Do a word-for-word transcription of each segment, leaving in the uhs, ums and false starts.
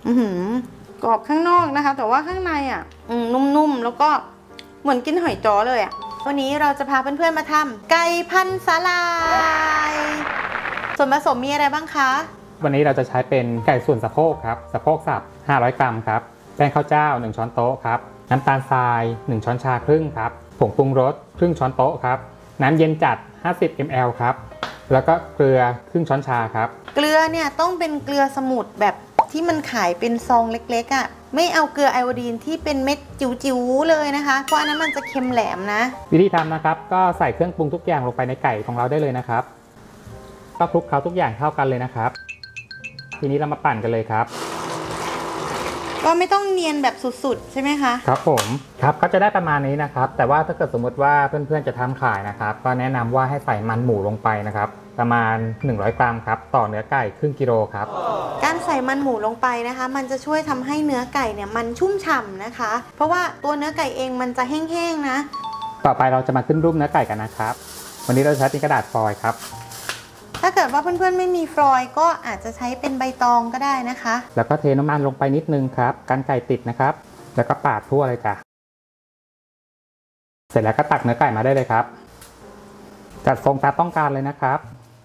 อือหือกรอบข้างนอกนะคะแต่ว่าข้างในอ่ะนุ่มๆแล้วก็เหมือนกินหอยจ้อเลยอ่ะวันนี้เราจะพาเพื่อนๆมาทำไก่พันสาลายส่วนผสมมีอะไรบ้างคะวันนี้เราจะใช้เป็นไก่ส่วนสะโพกครับสะโพกสับห้าร้อยกรัมครับแป้งข้าวเจ้าหนึ่งช้อนโต๊ะครับน้ำตาลทรายหนึ่งช้อนชาครึ่งครับผงปรุงรสครึ่งช้อนโต๊ะครับน้ำเย็นจัดห้าสิบมิลลิลิตรครับแล้วก็เกลือครึ่งช้อนชาครับเกลือเนี่ยต้องเป็นเกลือสมุทรแบบที่มันขายเป็นซองเล็กๆอ่ะไม่เอาเกลือไอโอดีนที่เป็นเม็ดจิ๋วๆเลยนะคะเพราะอันนั้นมันจะเค็มแหลมนะวิธีทำนะครับก็ใส่เครื่องปรุงทุกอย่างลงไปในไก่ของเราได้เลยนะครับก็คลุกเคล้าทุกอย่างเข้ากันเลยนะครับทีนี้เรามาปั่นกันเลยครับก็ไม่ต้องเนียนแบบสุดๆใช่ไหมคะครับผมครับก็จะได้ประมาณนี้นะครับแต่ว่าถ้าเกิดสมมติว่าเพื่อนๆจะทำขายนะครับก็แนะนำว่าให้ใส่มันหมูลงไปนะครับประมาณหนึ่งร้อยกรัมครับต่อเนื้อไก่ครึ่งกิโลครับการใส่มันหมูลงไปนะคะมันจะช่วยทำให้เนื้อไก่เนี่ยมันชุ่มฉ่ำนะคะเพราะว่าตัวเนื้อไก่เองมันจะแห้งๆนะต่อไปเราจะมาขึ้นรูปเนื้อไก่กันนะครับวันนี้เราใช้เป็นกระดาษฟอยล์ครับถ้าเกิดว่าเพื่อนๆไม่มีฟลอยก็อาจจะใช้เป็นใบตองก็ได้นะคะแล้วก็เทน้ำมันลงไปนิดนึงครับกันไก่ติดนะครับแล้วก็ปาดทั่วเลยจ้ะเสร็จแล้วก็ตักเนื้อไก่มาได้เลยครับจัดทรงตามต้องการเลยนะครับ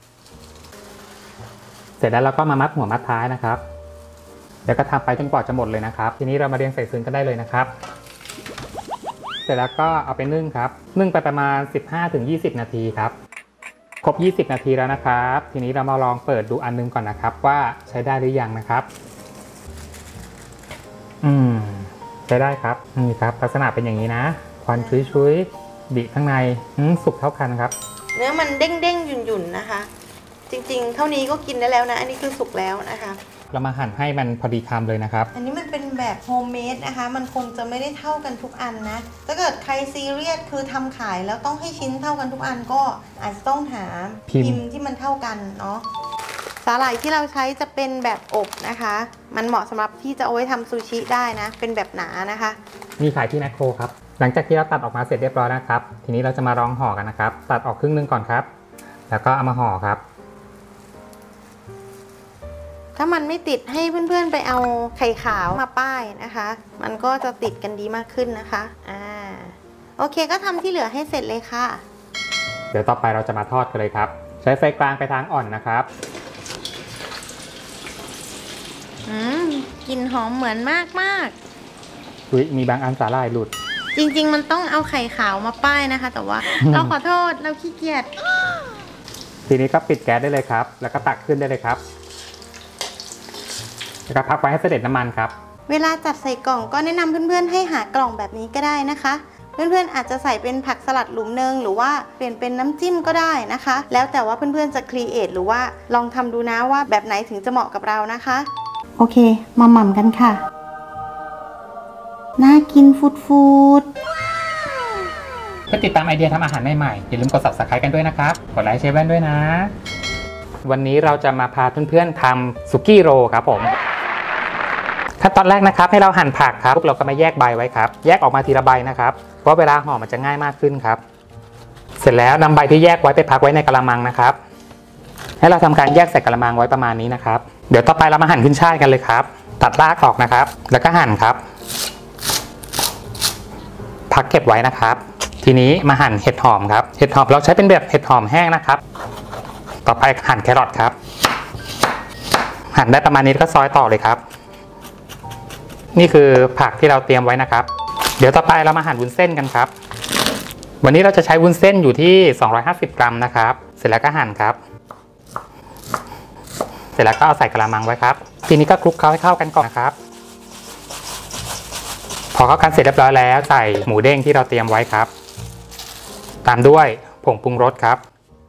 เสร็จแล้วเราก็มามัดหัวมัดท้ายนะครับแล้วก็ทำไปจนกว่าจะหมดเลยนะครับทีนี้เรามาเรียงใส่ซึ้งกันได้เลยนะครับเสร็จแล้วก็เอาไปนึ่งครับนึ่งไปประมาณ สิบห้าถึงยี่สิบ นาทีครับครบยี่สิบนาทีแล้วนะครับทีนี้เรามาลองเปิดดูอันนึงก่อนนะครับว่าใช้ได้หรือยังนะครับอืมใช้ได้ครับนี่ครับลักษณะเป็นอย่างนี้นะควันชุยๆบิข้างในสุกเท่ากันครับเนื้อมันเด้งๆหยุ่นๆนะคะจริงๆเท่านี้ก็กินได้แล้วนะอันนี้คือสุกแล้วนะคะเรามาหั่นให้มันพอดีคำเลยนะครับอันนี้มันเป็นแบบโฮมเมดนะคะมันคงจะไม่ได้เท่ากันทุกอันนะถ้าเกิดใครซีเรียสคือทำขายแล้วต้องให้ชิ้นเท่ากันทุกอันก็อาจจะต้องหาพิมพ์ที่มันเท่ากันเนาะสาหร่ายที่เราใช้จะเป็นแบบอบนะคะมันเหมาะสำหรับที่จะเอาไว้ทำซูชิได้นะเป็นแบบหนานะคะมีขายที่แมคโครครับหลังจากที่เราตัดออกมาเสร็จเรียบร้อยนะครับทีนี้เราจะมาลองห่อกันนะครับตัดออกครึ่งนึงก่อนครับแล้วก็เอามาห่อครับถ้ามันไม่ติดให้เพื่อนๆไปเอาไข่ขาวมาป้ายนะคะมันก็จะติดกันดีมากขึ้นนะคะอ่าโอเคก็ทำที่เหลือให้เสร็จเลยค่ะเดี๋ยวต่อไปเราจะมาทอดกันเลยครับใช้ไฟกลางไปทางอ่อนนะครับอืมกลิ่นหอมเหมือนมากมากอุ๊ยมีบางอันสาหร่ายหลุดจริงๆมันต้องเอาไข่ขาวมาป้ายนะคะแต่ว่า เราขอโทษเราขี้เกียจทีนี้ก็ปิดแก๊สได้เลยครับแล้วก็ตักขึ้นได้เลยครับแล้วก็พักไว้ให้เสด็จน้ำมันครับเวลาจัดใส่กล่องก็แนะนำเพื่อนๆให้หากล่องแบบนี้ก็ได้นะคะเพื่อนๆอาจจะใส่เป็นผักสลัดหลุมนึงหรือว่าเปลี่ยนเป็นน้ำจิ้มก็ได้นะคะแล้วแต่ว่าเพื่อนๆจะครีเอทหรือว่าลองทำดูนะว่าแบบไหนถึงจะเหมาะกับเรานะคะโอเคมาหม่ำกันค่ะน่ากินฟูดๆเพื่อติดตามไอเดียทำอาหารใหม่ๆอย่าลืมกด ซับสไครบ์ กันด้วยนะครับกดไลค์แชร์แว่นด้วยนะวันนี้เราจะมาพาเพื่อนๆทำสุกี้โรครับผมขั้นตอนแรกนะครับให้เราหั่นผักครับเราก็มาแยกใบไว้ครับแยกออกมาทีละใบนะครับเพราะเวลาห่อมันจะง่ายมากขึ้นครับเสร็จแล้วนำใบที่แยกไว้ไปพักไว้ในกระมังนะครับให้เราทำการแยกใส่กระมังไว้ประมาณนี้นะครับเดี๋ยวต่อไปเรามาหั่นขึ้นช่ายกันเลยครับตัดรากออกนะครับแล้วก็หั่นครับพักเก็บไว้นะครับทีนี้มาหั่นเห็ดหอมครับเห็ดหอมเราใช้เป็นแบบเห็ดหอมแห้งนะครับต่อไปหั่นแครอทครับหั่นได้ประมาณนี้ก็ซอยต่อเลยครับนี่คือผักที่เราเตรียมไว้นะครับเดี๋ยวต่อไปเรามาหั่นวุ้นเส้นกันครับวันนี้เราจะใช้วุ้นเส้นอยู่ที่สองร้อยห้าสิบกรัมนะครับเสร็จแล้วก็หั่นครับเสร็จแล้วก็เอาใส่กระมังไว้ครับทีนี้ก็คลุกเคล้าให้เข้ากันก่อนนะครับพอเข้ากันเสร็จเรียบร้อยแล้วใส่หมูเด้งที่เราเตรียมไว้ครับตามด้วยผงปรุงรสครับ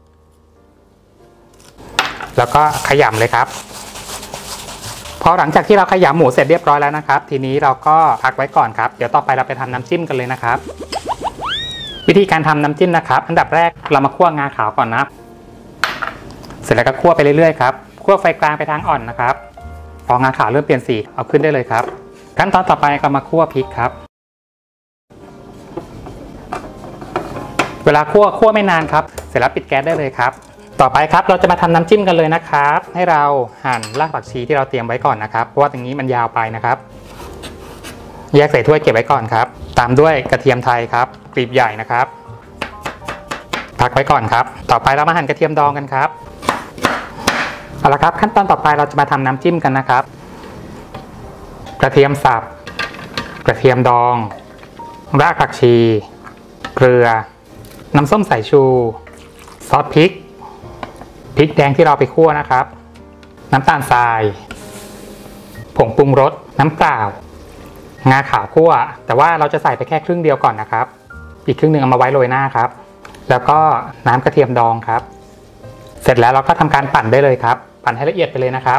แล้วก็ขยำเลยครับพอหลังจากที่เราขยำหมูเสร็จเรียบร้อยแล้วนะครับทีนี้เราก็พักไว้ก่อนครับเดี๋ยวต่อไปเราไปทำน้ำจิ้มกันเลยนะครับวิธีการทำน้ำจิ้มนะครับอันดับแรกเรามาคั่วงาขาวก่อนนะเสร็จแล้วก็คั่วไปเรื่อยๆครับคั่วไฟกลางไปทางอ่อนนะครับพองาขาวเริ่มเปลี่ยนสีเอาขึ้นได้เลยครับขั้นตอนต่อไปก็มาคั่วพริกครับเวลาคั่วคั่วไม่นานครับเสร็จแล้วปิดแก๊สได้เลยครับต่อไปครับเราจะมาทำน้ำจิ้มกันเลยนะครับให้เราหั่นรากผักชีที่เราเตรียมไว้ก่อนนะครับเพราะว่าตรงนี้มันยาวไปนะครับแยกใส่ถ้วยเก็บไว้ก่อนครับตามด้วยกระเทียมไทยครับกลีบใหญ่นะครับพักไว้ก่อนครับต่อไปเรามาหั่นกระเทียมดองกันครับเอาละครับขั้นตอนต่อไปเราจะมาทำน้ำจิ้มกันนะครับกระเทียมสับกระเทียมดองรากผักชีเกลือน้ำส้มสายชูซอสพริกพริกแดงที่เราไปคั่วนะครับน้ำตาลทรายผงปรุงรสน้ำเปล่างาขาวคั่วแต่ว่าเราจะใส่ไปแค่ครึ่งเดียวก่อนนะครับอีกครึ่งหนึ่งเอามาไว้โรยหน้าครับแล้วก็น้ำกระเทียมดองครับเสร็จแล้วเราก็ทำการปั่นได้เลยครับปั่นให้ละเอียดไปเลยนะครับ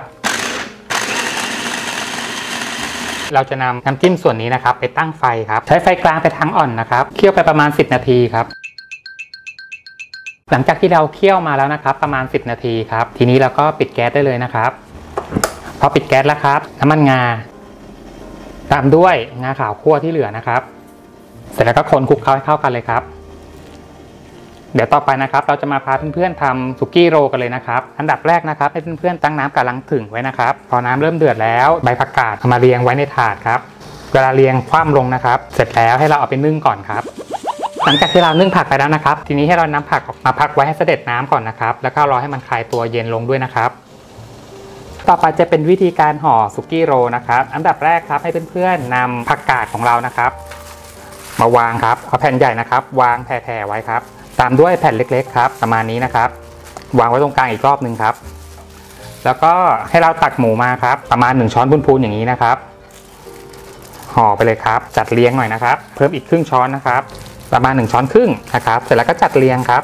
เราจะนำน้ำจิ้มส่วนนี้นะครับไปตั้งไฟครับใช้ไฟกลางไปทางอ่อนนะครับเคี่ยวไปประมาณสิบนาทีครับหลังจากที่เราเคี่ยวมาแล้วนะครับประมาณสิบนาทีครับทีนี้เราก็ปิดแก๊สได้เลยนะครับพอปิดแก๊สแล้วครับน้ำมันงาตามด้วยงาขาวคั่วที่เหลือนะครับเสร็จแล้วก็คนคลุกเคล้าให้เข้ากันเลยครับเดี๋ยวต่อไปนะครับเราจะมาพาเพื่อนๆทำสุกี้โรกันเลยนะครับอันดับแรกนะครับให้เพื่อนๆตั้งน้ำกำลังถึงไว้นะครับพอน้ำเริ่มเดือดแล้วใบผักกาดเอามาเรียงไว้ในถาดครับเวลาเรียงคว่ำลงนะครับเสร็จแล้วให้เราเอาไปนึ่งก่อนครับหลังจากที่เรานึ่งผักไปแล้วนะครับทีนี้ให้เรานำผักออกมาพักไว้ให้เสด็จน้ำก่อนนะครับแล้วก็รอให้มันคลายตัวเย็นลงด้วยนะครับต่อไปจะเป็นวิธีการห่อสุกี้โรนะครับอันดับแรกครับให้เพื่อนๆนำผักกาดของเรานะครับมาวางครับเอาแผ่นใหญ่นะครับวางแผ่ๆไว้ครับตามด้วยแผ่นเล็กๆครับประมาณนี้นะครับวางไว้ตรงกลางอีกรอบหนึ่งครับแล้วก็ให้เราตักหมูมาครับประมาณหนึ่งช้อนพูนๆอย่างนี้นะครับห่อไปเลยครับจัดเรียงหน่อยนะครับเพิ่มอีกครึ่งช้อนนะครับประมาณหนึ่งช้อนครึ่งนะครับเสร็จแล้วก็จัดเรียงครับ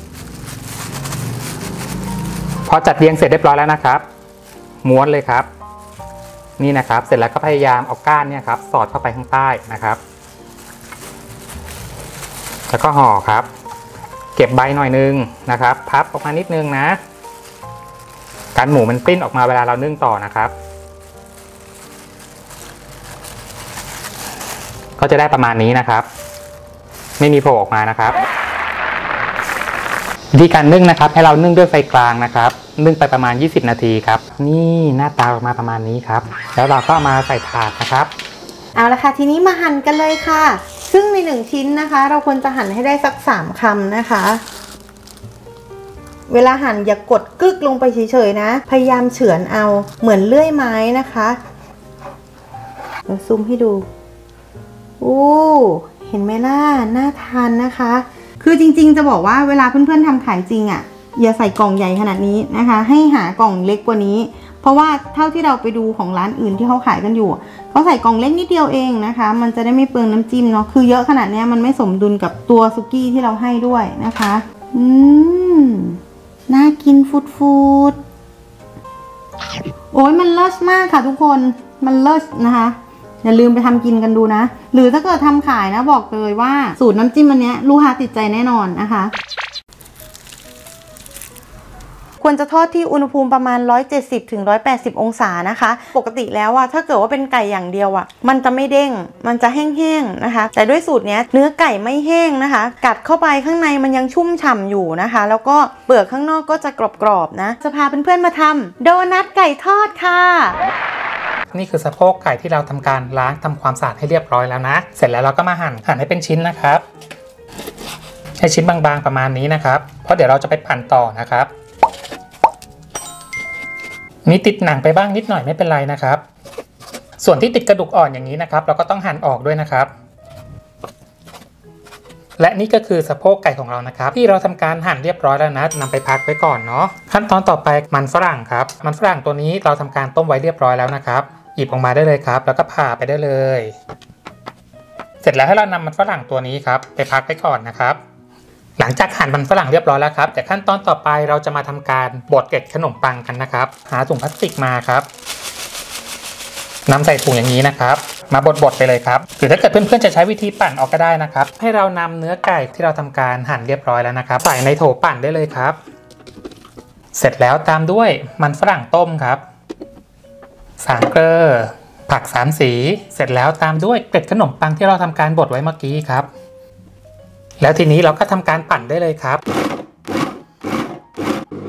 พอจัดเรียงเสร็จเรียบร้อยแล้วนะครับม้วนเลยครับนี่นะครับเสร็จแล้วก็พยายามเอาก้านเนี่ยครับสอดเข้าไปข้างใต้นะครับแล้วก็ห่อครับเก็บใบหน่อยนึงนะครับพับออกมานิดนึงนะการหมูมันปิ้นออกมาเวลาเรานึ่งต่อนะครับก็จะได้ประมาณนี้นะครับไม่มีโผล่ออกมานะครับวิธีการนึ่งนะครับให้เรานึ่งด้วยไฟกลางนะครับนึ่งไปประมาณยี่สิบนาทีครับนี่หน้าตาออกมาประมาณนี้ครับแล้วเราก็มาใส่ถาดนะครับเอาละค่ะทีนี้มาหั่นกันเลยค่ะซึ่งในหนึ่งชิ้นนะคะเราควรจะหั่นให้ได้สักสามคำนะคะเวลาหั่นอย่ากดกึกลงไปเฉยๆนะพยายามเฉือนเอาเหมือนเลื่อยไม้นะคะเดี๋ยวซูมให้ดูอู้เห็นไหมล่ะน่าทานนะคะคือจริงๆจะบอกว่าเวลาเพื่อนๆทำขายจริงอ่ะอย่าใส่กล่องใหญ่ขนาดนี้นะคะให้หากล่องเล็กกว่านี้เพราะว่าเท่าที่เราไปดูของร้านอื่นที่เขาขายกันอยู่เขาใส่กล่องเล็กนิดเดียวเองนะคะมันจะได้ไม่เปลืองน้ำจิ้มเนาะคือเยอะขนาดนี้มันไม่สมดุลกับตัวสุกี้ที่เราให้ด้วยนะคะอืมน่ากินฟูดๆโอ้ยมันเลิศมากค่ะทุกคนมันเลิศนะคะอย่าลืมไปทำกินกันดูนะหรือถ้าเกิดทำขายนะบอกเลยว่าสูตรน้ำจิ้มอันนี้ลูกค้าติดใจแน่นอนนะคะควรจะทอดที่อุณหภูมิประมาณหนึ่งร้อยเจ็ดสิบถึงหนึ่งร้อยแปดสิบองศานะคะปกติแล้วอะถ้าเกิดว่าเป็นไก่อย่างเดียวอะมันจะไม่เด้งมันจะแห้งๆนะคะแต่ด้วยสูตรนี้เนื้อไก่ไม่แห้งนะคะกัดเข้าไปข้างในมันยังชุ่มฉ่ำอยู่นะคะแล้วก็เปลือกข้างนอกก็จะกรอบๆนะจะพาเพื่อนๆมาทำโดนัทไก่ทอดค่ะนี่คือสะโพกไก่ที่เราทำการล้างทำความสะอาดให้เรียบร้อยแล้วนะเสร็จแล้วเราก็มาหั่นหั่นให้เป็นชิ้นนะครับให้ชิ้นบางๆประมาณนี้นะครับเพราะเดี๋ยวเราจะไปปั่นต่อนะครับมีติดหนังไปบ้างนิดหน่อยไม่เป็นไรนะครับส่วนที่ติดกระดูกอ่อนอย่างนี้นะครับเราก็ต้องหั่นออกด้วยนะครับและนี่ก็คือสะโพกไก่ของเรานะครับที่เราทำการหั่นเรียบร้อยแล้วนะนำไปพักไว้ก่อนเนาะขั้นตอนต่อไปมันฝรั่งครับมันฝรั่งตัวนี้เราทำการต้มไว้เรียบร้อยแล้วนะครับหยิบออกมาได้เลยครับแล้วก็ผ่าไปได้เลยเสร็จแล้วให้เรานำมันฝรั่งตัวนี้ครับไปพักไว้ก่อนนะครับหลังจากหั่นมันฝรั่งเรียบร้อยแล้วครับแต่ขั้นตอนต่อไปเราจะมาทำการบดเกล็ดขนมปังกันนะครับหาถุงพลาสติกมาครับนำใส่ถุงอย่างนี้นะครับมาบดๆไปเลยครับหรือถ้าเกิดเพื่อนๆจะใช้วิธีปั่นออกก็ได้นะครับให้เรานำเนื้อไก่ที่เราทำการหั่นเรียบร้อยแล้วนะครับใส่ในโถปั่นได้เลยครับเสร็จแล้วตามด้วยมันฝรั่งต้มครับสามเกลือผักสามสีเสร็จแล้วตามด้วยเกล็ดขนมปังที่เราทำการบดไว้เมื่อกี้ครับแล้วทีนี้เราก็ทำการปั่นได้เลยครับ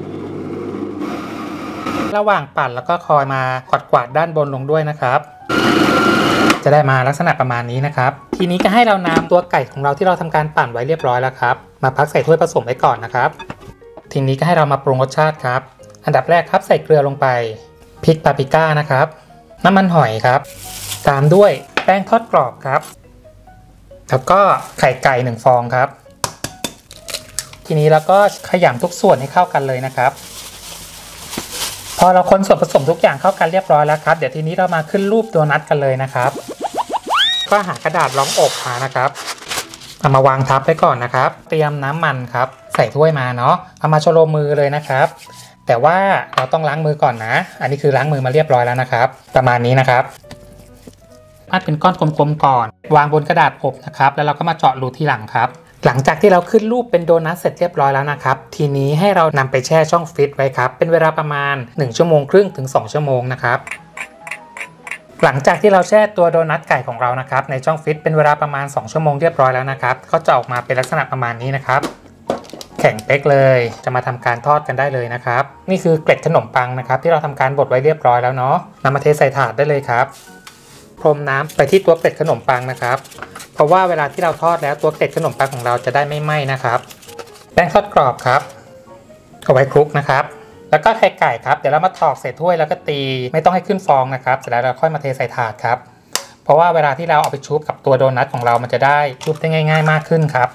ระหว่างปั่นแล้วก็คอยมากวาดกวาดด้านบนลงด้วยนะครับจะได้มาลักษณะประมาณนี้นะครับทีนี้ก็ให้เรานำตัวไก่ของเราที่เราทำการปั่นไว้เรียบร้อยแล้วครับมาพักใส่ถ้วยผสมไว้ก่อนนะครับทีนี้ก็ให้เรามาปรุงรสชาติครับอันดับแรกครับใส่เกลือลงไปพริกปาปริก้านะครับน้ำมันหอยครับตามด้วยแป้งทอดกรอบครับแล้วก็ไข่ไก่หนึ่งฟองครับทีนี้เราก็ขยำทุกส่วนให้เข้ากันเลยนะครับพอเราคนส่วนผสมทุกอย่างเข้ากันเรียบร้อยแล้วครับเดี๋ยวทีนี้เรามาขึ้นรูปโดนัทกันเลยนะครับก็หากระดาษรองอบมานะครับเอามาวางทับไว้ก่อนนะครับเตรียมน้ำมันครับใส่ถ้วยมาเนาะเอามาโชโลมือเลยนะครับแต่ว่าเราต้องล้างมือก่อนนะอันนี้คือล้างมือมาเรียบร้อยแล้วนะครับประมาณนี้นะครับปั้นเป็นก้อนกลมๆก่อนวางบนกระดาษอบนะครับแล้วเราก็มาเจาะรูที่หลังครับหลังจากที่เราขึ้นรูปเป็นโดนัทเสร็จเรียบร้อยแล้วนะครับทีนี้ให้เรานำไปแช่ช่องฟรีซไว้ครับเป็นเวลาประมาณหนึ่งชั่วโมงครึ่งถึงสองชั่วโมงนะครับหลังจากที่เราแช่ตัวโดนัทไก่ของเรานะครับในช่องฟรีซเป็นเวลาประมาณสองชั่วโมงเรียบร้อยแล้วนะครับก็จะออกมาเป็นลักษณะประมาณนี้นะครับแข็งเป๊กเลยจะมาทำการทอดกันได้เลยนะครับนี่คือเกล็ดขนมปังนะครับที่เราทำการบดไว้เรียบร้อยแล้วเนาะนำมาเทใส่ถาดได้เลยครับพรมน้ำไปที่ตัวเกล็ดขนมปังนะครับเพราะว่าเวลาที่เราทอดแล้วตัวเกล็ดขนมปังของเราจะได้ไม่ไหม้นะครับแป้งทอดกรอบครับเอาไว้คลุกนะครับแล้วก็ไข่ไก่ครับเดี๋ยวเรามาตอกใส่ถ้วยแล้วก็ตีไม่ต้องให้ขึ้นฟองนะครับเสร็จแล้วเราค่อยมาเทใส่ถาดครับเพราะว่าเวลาที่เราเอาไปชุบกับตัวโดนัทของเรามันจะได้ชุบได้ง่ายๆมากขึ้นครับ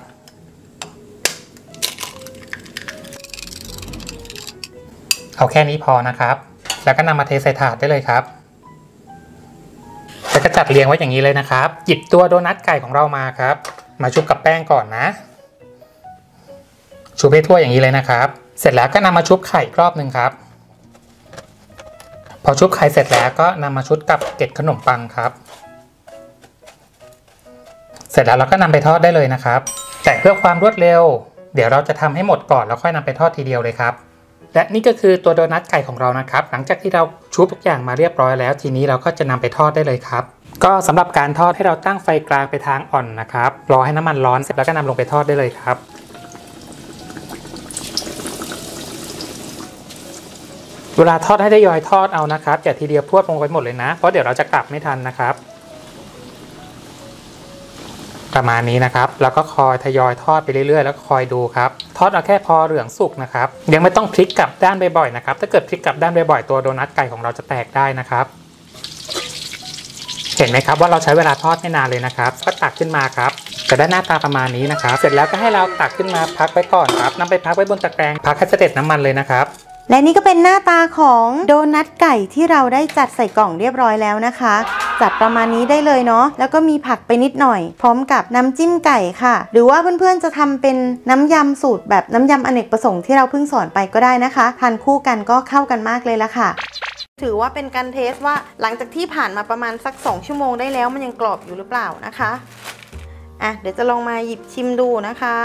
เอาแค่นี้พอนะครับแล้วก็นำมาเทใส่ถาดได้เลยครับแล้วก็จัดเรียงไว้อย่างนี้เลยนะครับหยิบตัวโดนัทไก่ของเรามาครับมาชุบกับแป้งก่อนนะชุบให้ทั่วอย่างนี้เลยนะครับเสร็จแล้วก็นำมาชุบไข่รอบหนึ่งครับพอชุบไข่เสร็จแล้วก็นำมาชุบกับเกล็ดขนมปังครับเสร็จแล้วเราก็นำไปทอดได้เลยนะครับแต่เพื่อความรวดเร็วเดี๋ยวเราจะทำให้หมดก่อนแล้วค่อยนำไปทอดทีเดียวเลยครับและนี่ก็คือตัวโดนัทไก่ของเรานะครับหลังจากที่เราชุบทุกอย่างมาเรียบร้อยแล้วทีนี้เราก็จะนำไปทอดได้เลยครับก็สำหรับการทอดให้เราตั้งไฟกลางไปทางอ่อนนะครับรอให้น้ำมันร้อนเสร็จแล้วก็นำลงไปทอดได้เลยครับเวลาทอดให้ได้ยอยทอดเอานะครับอย่าทีเดียวพรวดลงไปหมดเลยนะเพราะเดี๋ยวเราจะกลับไม่ทันนะครับประมาณนี้นะครับแล้วก็คอยทยอยทอดไปเรื่อยๆแล้วก็คอยดูครับทอดเอาแค่พอเหลืองสุกนะครับยังไม่ต้องพลิกกลับด้านบ่อยๆนะครับถ้าเกิดพลิกกลับด้านบ่อยๆตัวโดนัทไก่ของเราจะแตกได้นะครับเห็นไหมครับว่าเราใช้เวลาทอดไม่นานเลยนะครับก็ตักขึ้นมาครับจะได้หน้าตาประมาณนี้นะครับเสร็จแล้วก็ให้เราตักขึ้นมาพักไว้ก่อนครับนำไปพักไว้บนตะแกรงพักให้เสด็จน้ำมันเลยนะครับและนี่ก็เป็นหน้าตาของโดนัทไก่ที่เราได้จัดใส่กล่องเรียบร้อยแล้วนะคะจัดประมาณนี้ได้เลยเนาะแล้วก็มีผักไปนิดหน่อยพร้อมกับน้ำจิ้มไก่ค่ะหรือว่าเพื่อนๆจะทำเป็นน้ำยำสูตรแบบน้ำยำอเนกประสงค์ที่เราเพิ่งสอนไปก็ได้นะคะทานคู่กันก็เข้ากันมากเลยละค่ะถือว่าเป็นการเทสว่าหลังจากที่ผ่านมาประมาณสักสองชั่วโมงได้แล้วมันยังกรอบอยู่หรือเปล่านะคะอ่ะเดี๋ยวจะลองมาหยิบชิมดูนะคะ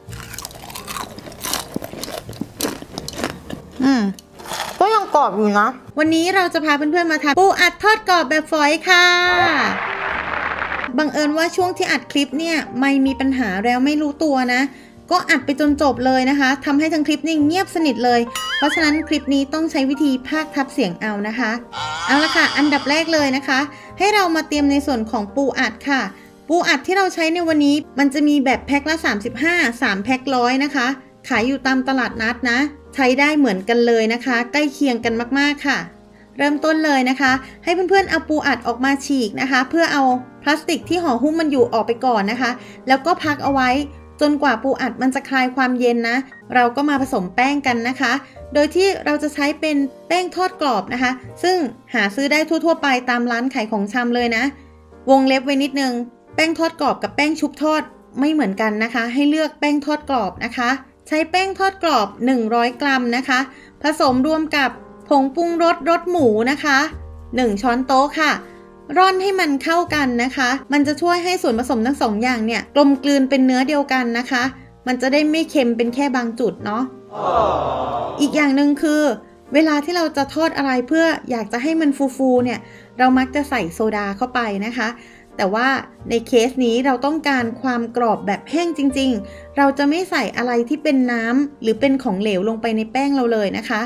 อืมก็ยังกรอบอยู่นะวันนี้เราจะพาเพื่อนๆมาทำปูอัดทอดกรอบแบบฝอยค่ะบังเอิญว่าช่วงที่อัดคลิปเนี่ยไม่มีปัญหาแล้วไม่รู้ตัวนะก็อัดไปจนจบเลยนะคะทำให้ทั้งคลิปนี่เงียบสนิทเลยเพราะฉะนั้นคลิปนี้ต้องใช้วิธีพากย์ทับเสียงเอานะคะเอาละค่ะอันดับแรกเลยนะคะให้เรามาเตรียมในส่วนของปูอัดค่ะปูอัดที่เราใช้ในวันนี้มันจะมีแบบแพ็คละสามสิบห้า สามแพ็คร้อยนะคะขายอยู่ตามตลาดนัดนะใช้ได้เหมือนกันเลยนะคะใกล้เคียงกันมากๆค่ะเริ่มต้นเลยนะคะให้เพื่อนๆเอาปูอัดออกมาฉีกนะคะเพื่อเอาพลาสติกที่ห่อหุ้มมันอยู่ออกไปก่อนนะคะแล้วก็พักเอาไว้จนกว่าปูอัดมันจะคลายความเย็นนะเราก็มาผสมแป้งกันนะคะโดยที่เราจะใช้เป็นแป้งทอดกรอบนะคะซึ่งหาซื้อได้ทั่วๆไปตามร้านขายของชำเลยนะวงเล็บไว้นิดนึงแป้งทอดกรอบกับแป้งชุบทอดไม่เหมือนกันนะคะให้เลือกแป้งทอดกรอบนะคะใช้แป้งทอดกรอบหนึ่งร้อยกรัมนะคะผสมรวมกับผงปรุงรสรสหมูนะคะหนึ่งช้อนโต๊ะค่ะร่อนให้มันเข้ากันนะคะมันจะช่วยให้ส่วนผสมทั้งสองอย่างเนี่ยกลมกลืนเป็นเนื้อเดียวกันนะคะมันจะได้ไม่เค็มเป็นแค่บางจุดเนาะ oh. อีกอย่างหนึ่งคือเวลาที่เราจะทอดอะไรเพื่ออยากจะให้มันฟูๆเนี่ยเรามักจะใส่โซดาเข้าไปนะคะแต่ว่าในเคสนี้เราต้องการความกรอบแบบแห้งจริงๆเราจะไม่ใส่อะไรที่เป็นน้ำหรือเป็นของเหลวลงไปในแป้งเราเลยนะคะ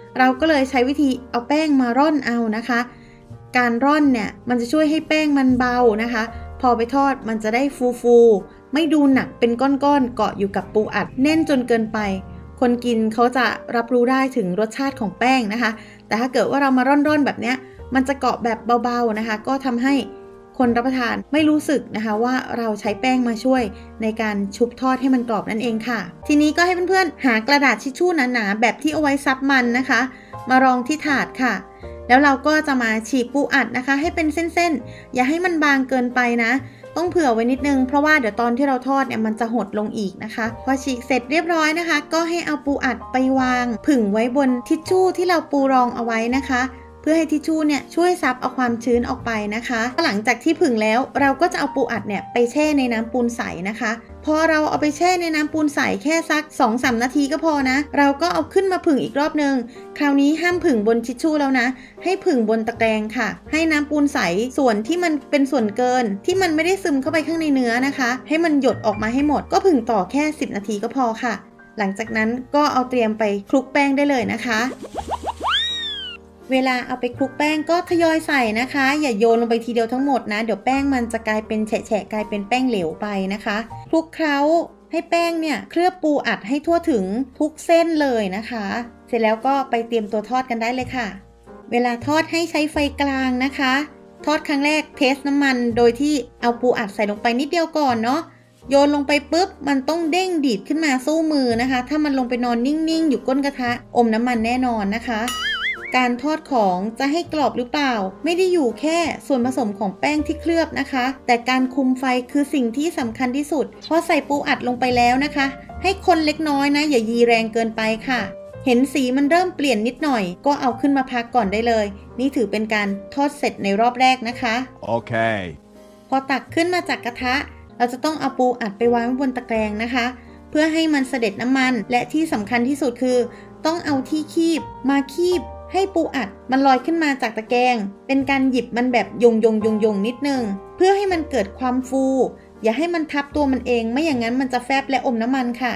เราก็เลยใช้วิธีเอาแป้งมาร่อนเอานะคะการร่อนเนี่ยมันจะช่วยให้แป้งมันเบานะคะพอไปทอดมันจะได้ฟูๆไม่ดูหนักเป็นก้อนๆเกาะอยู่กับปูอัดแน่นจนเกินไปคนกินเขาจะรับรู้ได้ถึงรสชาติของแป้งนะคะแต่ถ้าเกิดว่าเรามาร่อนๆแบบเนี้ยมันจะเกาะแบบเบาๆนะคะก็ทำให้คนรับประทานไม่รู้สึกนะคะว่าเราใช้แป้งมาช่วยในการชุบทอดให้มันกรอบนั่นเองค่ะทีนี้ก็ให้เพื่อนๆหากระดาษทิชชู่หนาๆแบบที่เอาไว้ซับมันนะคะมารองที่ถาดค่ะแล้วเราก็จะมาฉีกปูอัดนะคะให้เป็นเส้นๆอย่าให้มันบางเกินไปนะต้องเผื่อไว้นิดนึงเพราะว่าเดี๋ยวตอนที่เราทอดเนี่ยมันจะหดลงอีกนะคะพอฉีกเสร็จเรียบร้อยนะคะก็ให้เอาปูอัดไปวางผึ่งไว้บนทิชชู่ที่เราปูรองเอาไว้นะคะเพื่อให้ทิชชู่เนี่ยช่วยซับเอาความชื้นออกไปนะคะหลังจากที่ผึ่งแล้วเราก็จะเอาปูอัดเนี่ยไปแช่ในน้ำปูนใสนะคะพอเราเอาไปแช่ในน้ำปูนใสแค่สัก สองถึงสาม นาทีก็พอนะเราก็เอาขึ้นมาผึ่งอีกรอบนึงคราวนี้ห้ามผึ่งบนทิชชู่แล้วนะให้ผึ่งบนตะแกรงค่ะให้น้ำปูนใสส่วนที่มันเป็นส่วนเกินที่มันไม่ได้ซึมเข้าไปข้างในเนื้อนะคะให้มันหยดออกมาให้หมดก็ผึ่งต่อแค่สิบนาทีก็พอค่ะหลังจากนั้นก็เอาเตรียมไปคลุกแป้งได้เลยนะคะเวลาเอาไปคลุกแป้งก็ทยอยใส่นะคะอย่าโยนลงไปทีเดียวทั้งหมดนะเดี๋ยวแป้งมันจะกลายเป็นแฉะๆกลายเป็นแป้งเหลวไปนะคะคลุกเคล้าให้แป้งเนี่ยเคลือบปูอัดให้ทั่วถึงทุกเส้นเลยนะคะเสร็จแล้วก็ไปเตรียมตัวทอดกันได้เลยค่ะเวลาทอดให้ใช้ไฟกลางนะคะทอดครั้งแรกเทสน้ำมันโดยที่เอาปูอัดใส่ลงไปนิดเดียวก่อนเนาะโยนลงไปปุ๊บมันต้องเด้งดีดขึ้นมาสู้มือนะคะถ้ามันลงไปนอนนิ่งๆอยู่ก้นกระทะอมน้ำมันแน่นอนนะคะการทอดของจะให้กรอบหรือเปล่าไม่ได้อยู่แค่ส่วนผสมของแป้งที่เคลือบนะคะแต่การคุมไฟคือสิ่งที่สำคัญที่สุดพอใส่ปูอัดลงไปแล้วนะคะให้คนเล็กน้อยนะอย่ายีแรงเกินไปค่ะเห็นสีมันเริ่มเปลี่ยนนิดหน่อยก็เอาขึ้นมาพักก่อนได้เลยนี่ถือเป็นการทอดเสร็จในรอบแรกนะคะโอเคพอตักขึ้นมาจากกระทะเราจะต้องเอาปูอัดไปวางบนตะแกรงนะคะเพื่อให้มันเสด็จน้ำมันและที่สำคัญที่สุดคือต้องเอาที่คีบมาคีบให้ปูอัดมันลอยขึ้นมาจากตะแกรงเป็นการหยิบมันแบบยงยงยงยงนิดนึงเพื่อให้มันเกิดความฟูอย่าให้มันทับตัวมันเองไม่อย่างนั้นมันจะแฟบและอมน้ำมันค่ะ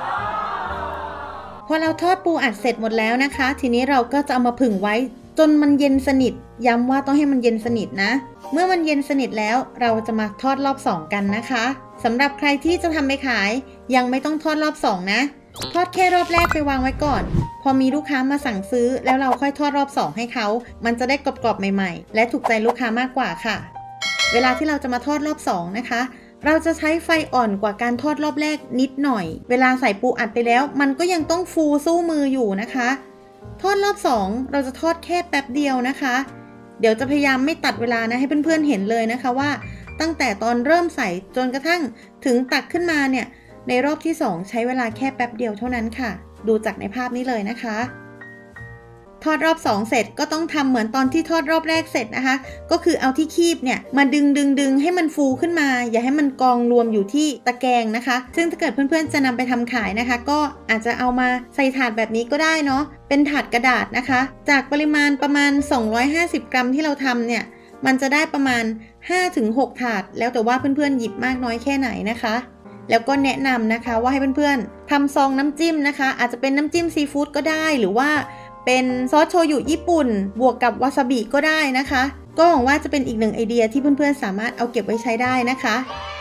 พอเราทอดปูอัดเสร็จหมดแล้วนะคะทีนี้เราก็จะเอามาผึ่งไว้จนมันเย็นสนิทย้ำว่าต้องให้มันเย็นสนิทนะเมื่อมันเย็นสนิทแล้วเราจะมาทอดรอบสองกันนะคะสำหรับใครที่จะทำไปขายยังไม่ต้องทอดรอบสองนะทอดแค่รอบแรกไปวางไว้ก่อนพอมีลูกค้ามาสั่งซื้อแล้วเราค่อยทอดรอบสองให้เขามันจะได้กรอบๆใหม่ๆและถูกใจลูกค้ามากกว่าค่ะเวลาที่เราจะมาทอดรอบสองนะคะเราจะใช้ไฟอ่อนกว่าการทอดรอบแรกนิดหน่อยเวลาใส่ปูอัดไปแล้วมันก็ยังต้องฟูสู้มืออยู่นะคะทอดรอบสองเราจะทอดแค่แป๊บเดียวนะคะเดี๋ยวจะพยายามไม่ตัดเวลานะให้เพื่อนๆเห็นเลยนะคะว่าตั้งแต่ตอนเริ่มใส่จนกระทั่งถึงตักขึ้นมาเนี่ยในรอบที่สองใช้เวลาแค่แป๊บเดียวเท่านั้นค่ะดูจากในภาพนี้เลยนะคะทอดรอบสองเสร็จก็ต้องทำเหมือนตอนที่ทอดรอบแรกเสร็จนะคะก็คือเอาที่คีบเนี่ยมาดึงดึงดึงให้มันฟูขึ้นมาอย่าให้มันกองรวมอยู่ที่ตะแกรงนะคะซึ่งถ้าเกิดเพื่อนๆจะนำไปทำขายนะคะก็อาจจะเอามาใส่ถาดแบบนี้ก็ได้เนาะเป็นถาดกระดาษนะคะจากปริมาณประมาณสองร้อยห้าสิบกรัมที่เราทำเนี่ยมันจะได้ประมาณ ห้าถึงหก ถาดแล้วแต่ว่าเพื่อนๆหยิบมากน้อยแค่ไหนนะคะแล้วก็แนะนำนะคะว่าให้เพื่อนๆทำซองน้ำจิ้มนะคะอาจจะเป็นน้ำจิ้มซีฟู้ดก็ได้หรือว่าเป็นซอสโชยุญี่ปุ่นบวกกับวาซาบิก็ได้นะคะก็หวังว่าจะเป็นอีกหนึ่งไอเดียที่เพื่อนๆสามารถเอาเก็บไว้ใช้ได้นะคะ